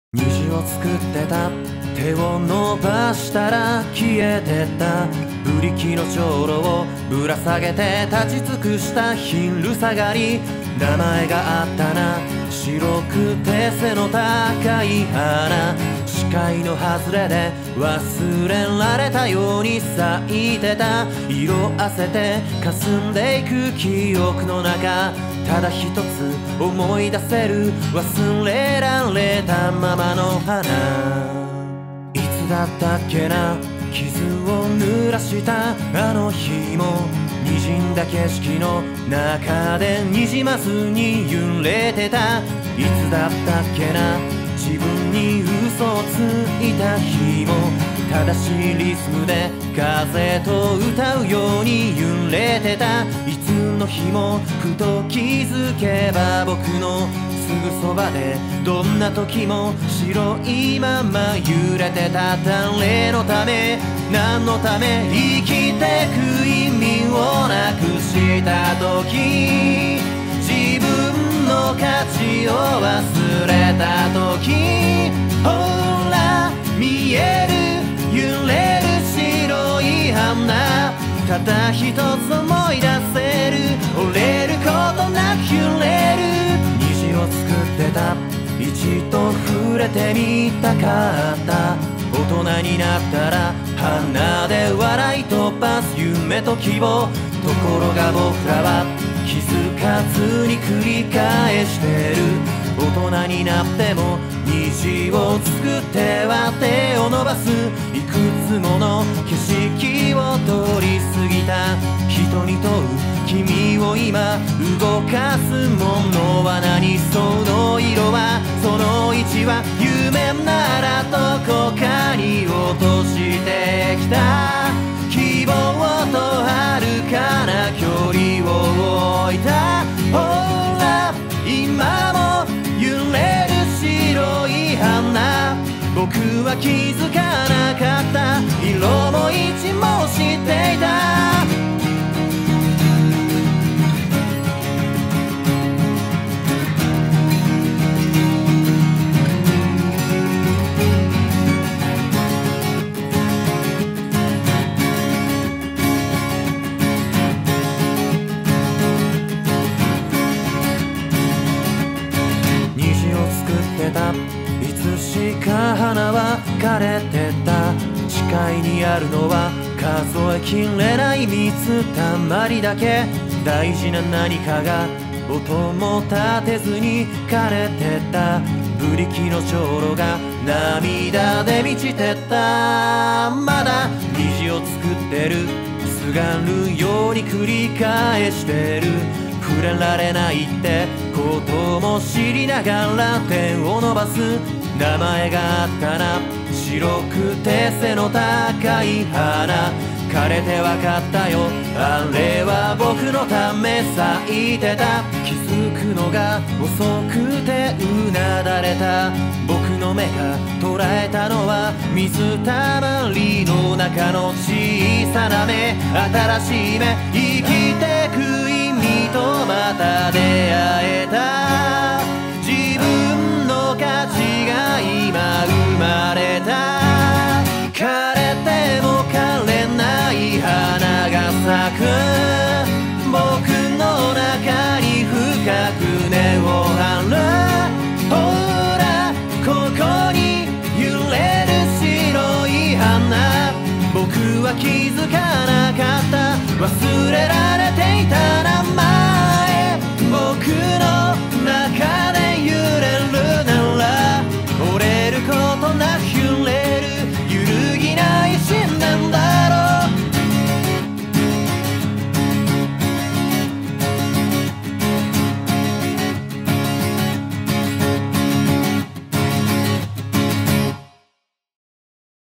虹を作ってた、手を伸ばしたら消えてった。ブリキの長路をぶら下げて立ち尽くした昼下がり。名前があったな、白くて背の高い花。視界の外れで忘れられたように咲いてた。色あせて霞んでいく記憶の中、ただ一つ思い出せる忘れられたままの花。いつだったっけな、傷を濡らしたあの日も滲んだ景色の中でにじまずに揺れてた。いつだったっけな、自分に嘘をついた日も正しいリズムで風と歌うように揺れてた。いつの日もふと気づけば僕のすぐそばで、どんな時も白いまま揺れてた。誰のため何のため生きてく意味をなくした時、自分の価値を忘れた時、ほら見える揺れる白い花。ただ一つ思い出せる、折れることなく揺れる。虹を作ってた、一度触れてみたかった。大人になったら鼻で笑い飛ばす夢と希望。ところが僕らは気づかずに繰り返してる。大人になっても虹を作っては手を伸ばす。いくつもの景色を通り過ぎた。人に問う君を今動かすものは何、その色はその位置は夢ならどこかに落としてきた。希望と遥かな距離を置いた。ほら今も揺れる白い花。僕は気づかなかった、色も位置も知っていた。いつしか花は枯れてた。視界にあるのは数えきれない水たまりだけ。大事な何かが音も立てずに枯れてた。ブリキの長路が涙で満ちてった。まだ虹を作ってる、すがるように繰り返してる。触れられないってことも知りながら手を伸ばす。名前があったな、白くて背の高い花。枯れてわかったよ、あれは僕のため咲いてた。気づくのが遅くてうなだれた。僕の目が捉えたのは水たまりの中の小さな目。新しい目、生きてく意味とまた出会えた。自分の価値が今生まれた。枯れても枯れない花が咲く。僕の中に深く根を張る。ほらここに揺れる白い花。僕は気づかなかった、忘れられない